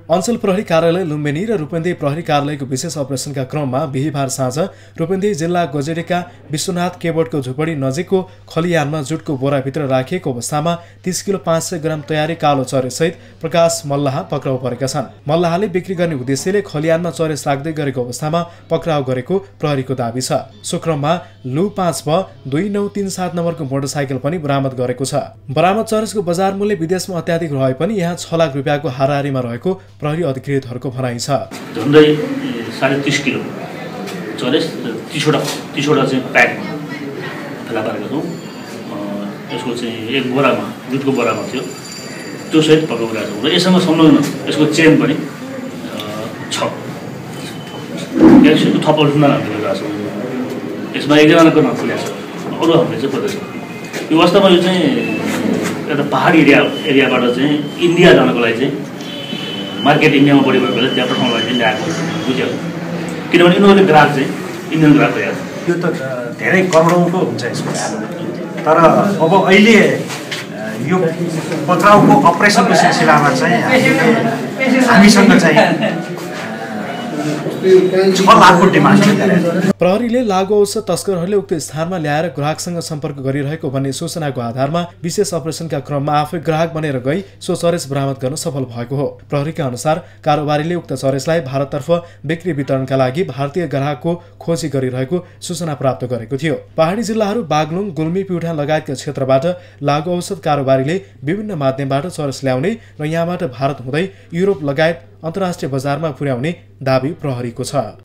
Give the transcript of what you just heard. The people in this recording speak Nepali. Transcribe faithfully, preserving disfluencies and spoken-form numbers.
अञ्चल प्रहरी कार्यालय लुम्बिनी र रूपन्देही प्रहरी कार्यालयको विशेष अपरेसनका क्रममा बिहीबार साँझ रूपन्देही जिल्ला गजेडेका विश्वनाथ केबोर्डको झुपडी नजिकको खलियानमा जुटको बोराभित्र राखिएको अवस्थामा तीस किलो पाँच सय ग्राम तयारी कालो चरेसहित प्रकाश मल्लाह पक्राउ परेका छन्। मल्लाहले बिक्री गर्ने उद्देश्यले खलियानमा चरेस राख्दै गरेको अवस्थामा पक्राउ गरेको प्रहरीको दाबी छ। सो क्रममा लु पाँच भ दुई नौ तीन सात नम्बरको मोटरसाइकल पनि बरामद गरेको छ। बरामद चरेसको बजार मूल्य विदेशमा अत्याधिक रहे पनि यहाँ छ लाख रुपियाँको हाराहारीमा रहेको प्रहरी अधिकृतहरूको भनाइ छ। झन्डै साढे तीस किलो चरेस तीसवटा तीसवटा चाहिँ प्याकमा फेला पारेका छौँ। यसको चाहिँ एक बोरामा जुटको बोरामा थियो, त्यो सहित पकाउरहेका छौँ र यससँग संलग्न यसको चेन पनि छ। यसको थप्पल ठुना हालिरहेका छौँ। यसमा एकजनाको नाम खुलेको छ, अरू हामीले चाहिँ खोजेको छ। यो वास्तवमा यो चाहिँ एउटा पहाडी एरिया एरियाबाट चाहिँ इन्डिया जानको लागि चाहिँ मार्केट इन्डियामा बढी भएकोले त्यहाँ पठाउनको लागि चाहिँ ल्याएको बुझ्यो। किनभने यिनीहरूले ग्राहक चाहिँ इन्डियन ग्राहक ल्याएको यो त धेरै करोडौँको हुन्छ यसको तर अब अहिले यो पक्राउको अपरेसनको सिलसिलामा चाहिँ हामीसँग चाहिँ प्रहरीले लागु औषध तस्करहरूले उक्त स्थानमा ल्याएर ग्राहकसँग सम्पर्क गरिरहेको भन्ने सूचनाको आधारमा विशेष अपरेसनका क्रममा आफै ग्राहक बनेर गई सो चरेस बरामद गर्न सफल भएको हो। प्रहरीका अनुसार कारोबारीले उक्त चरेसलाई भारततर्फ बिक्री वितरणका लागि भारतीय ग्राहकको खोजी गरिरहेको सूचना प्राप्त गरेको थियो। पहाडी जिल्लाहरू बागलुङ, गुल्मी, प्युठान लगायतका क्षेत्रबाट लागु औषध कारोबारीले विभिन्न माध्यमबाट चरेस ल्याउने र यहाँबाट भारत हुँदै युरोप लगायत अन्तर्राष्ट्रिय बजारमा पुर्याउने दाबी प्रहरीको छ।